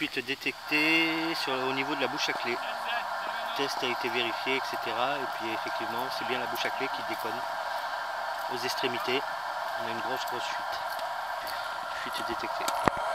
fuite détectée au niveau de la bouche à clé. Le test a été vérifié, etc. Et puis effectivement, c'est bien la bouche à clé qui déconne aux extrémités. On a une grosse fuite. Fuite détectée.